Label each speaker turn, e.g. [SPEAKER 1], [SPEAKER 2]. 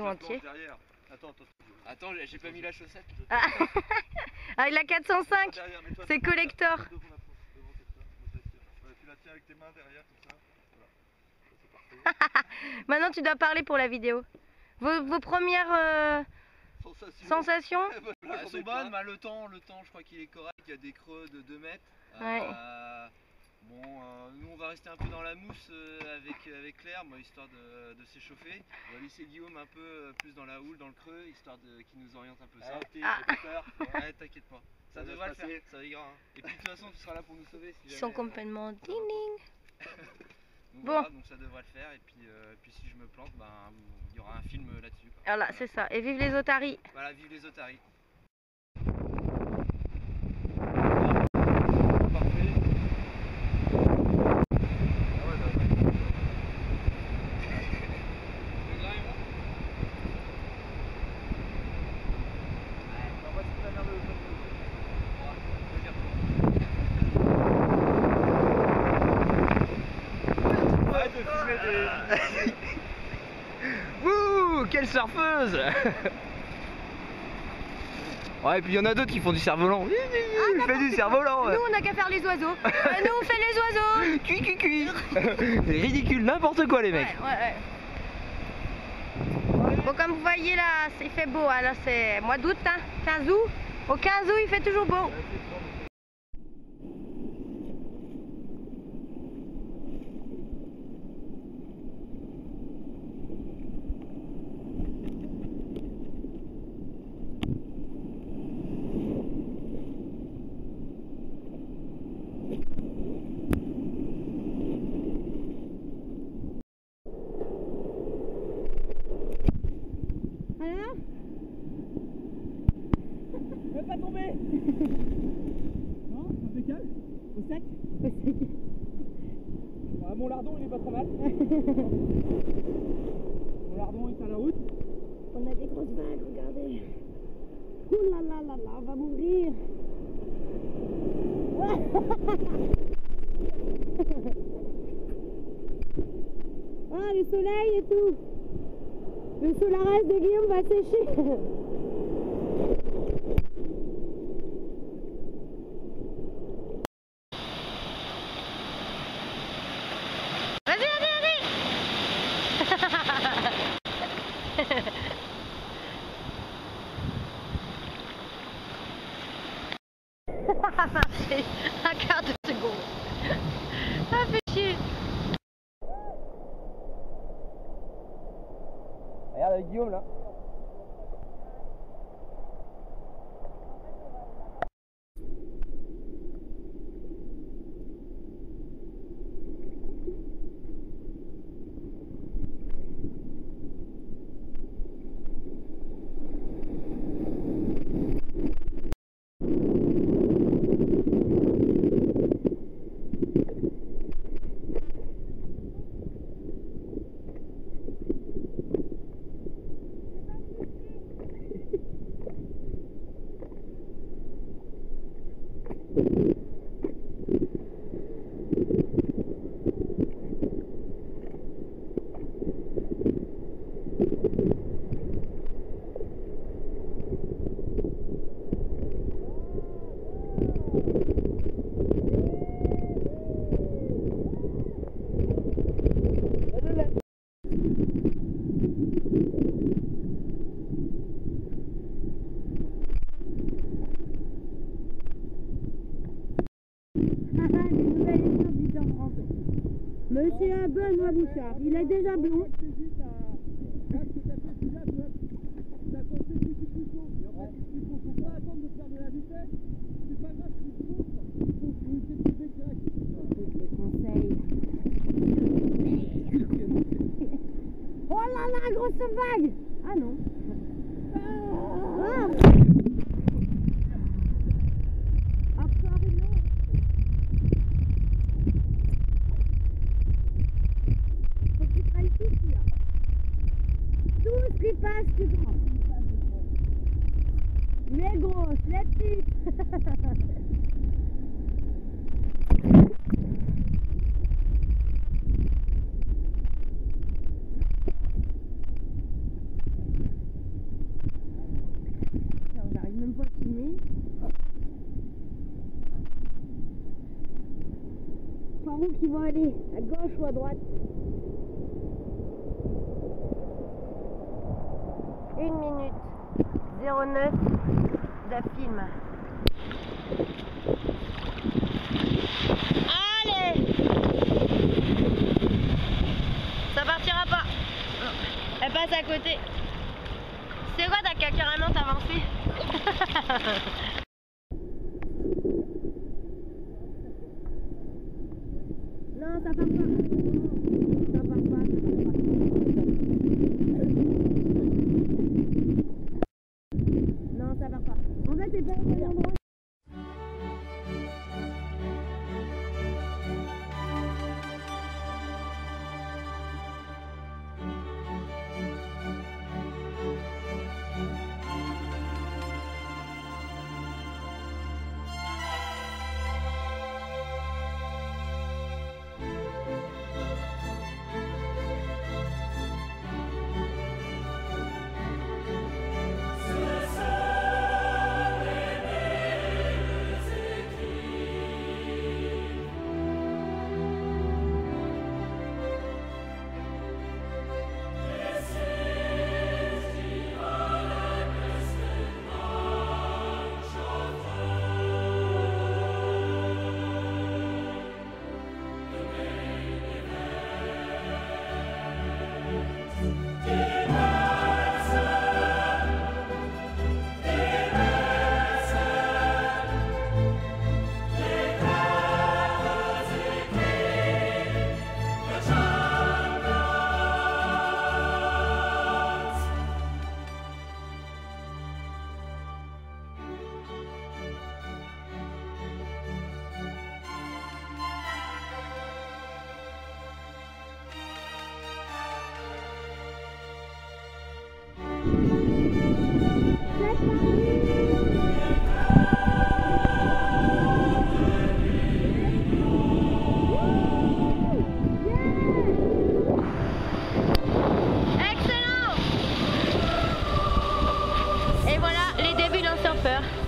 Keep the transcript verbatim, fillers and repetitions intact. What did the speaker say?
[SPEAKER 1] cadeau entier.
[SPEAKER 2] Attends, attends, attends, j'ai pas mis la chaussette.
[SPEAKER 1] Ah. Avec la quatre cent cinq, c'est collector.
[SPEAKER 2] Tu la tiens avec tes mains derrière, comme ça. Voilà.
[SPEAKER 1] Maintenant tu dois parler pour la vidéo. Vos, vos premières euh,
[SPEAKER 2] Sensation.
[SPEAKER 1] sensations?
[SPEAKER 2] Ah, elles sont bonnes, bah, le temps, le temps, je crois qu'il est correct. Il y a des creux de deux mètres.
[SPEAKER 1] Ouais.
[SPEAKER 2] Euh, bon, euh, nous on va rester un peu dans la mousse euh, avec, avec Claire, moi, histoire de, de s'échauffer. On va laisser Guillaume un peu euh, plus dans la houle, dans le creux, histoire qu'il nous oriente un peu ça.
[SPEAKER 1] Ah.
[SPEAKER 2] J'ai pas peur. Ouais, t'inquiète pas. Ça, ça devrait le faire, ça ira. Hein. Et puis de toute façon, tu seras là pour nous sauver. Si
[SPEAKER 1] Ils
[SPEAKER 2] jamais,
[SPEAKER 1] sont complètement
[SPEAKER 2] euh,
[SPEAKER 1] ding ding.
[SPEAKER 2] Donc,
[SPEAKER 1] bon.
[SPEAKER 2] voilà, donc ça devrait le faire. Et puis, euh, puis si je me plante, ben, il y aura un film là-dessus.
[SPEAKER 1] Voilà, c'est ça. Et vive les otaries.
[SPEAKER 2] Voilà, vive les otaries.
[SPEAKER 3] Wouh, quelle surfeuse. Ouais, et puis il y en a d'autres qui font du cerf-volant. Il fait du cerf-volant.
[SPEAKER 1] Nous on a qu'à faire les oiseaux. euh, nous on fait les oiseaux.
[SPEAKER 3] Cui cui cui. C'est ridicule, n'importe quoi les mecs.
[SPEAKER 1] Ouais, ouais, ouais. Bon, comme vous voyez là, il fait beau. Hein, là c'est mois d'août, hein, quinze août. Au quinze août il fait toujours beau. Alors?
[SPEAKER 4] Ne pas tomber. Non, impeccable. Au sec.
[SPEAKER 1] Au sec.
[SPEAKER 4] Ah, mon lardon il est pas trop mal. Mon lardon est à la route.
[SPEAKER 1] On a des grosses vagues, regardez. Ouh là là là là, on va mourir. Ah, le soleil et tout. Le Solares de Guillaume va sécher. Vas-y, vas-y, vas-y. Ça a marché. Un quart de seconde. Ça fait chier.
[SPEAKER 3] Regarde avec Guillaume là.
[SPEAKER 1] Monsieur Benoît Bouchard, il est déjà blond. Oh là là, grosse vague! Ah non. Ah. Qui passe, tu prends. Les grosses, les petites. par où qu'ils vont aller, à gauche ou à droite? Une minute zéro neuf de film. Allez! Ça partira pas. Elle passe à côté. C'est quoi, t'as qu'à carrément t'avancer? Non, ça part pas. Ça part pas, ça part pas. Non, ça part pas. En fait, c'est pas au bon endroit. Excellent! Et voilà les débuts d'un surfeur.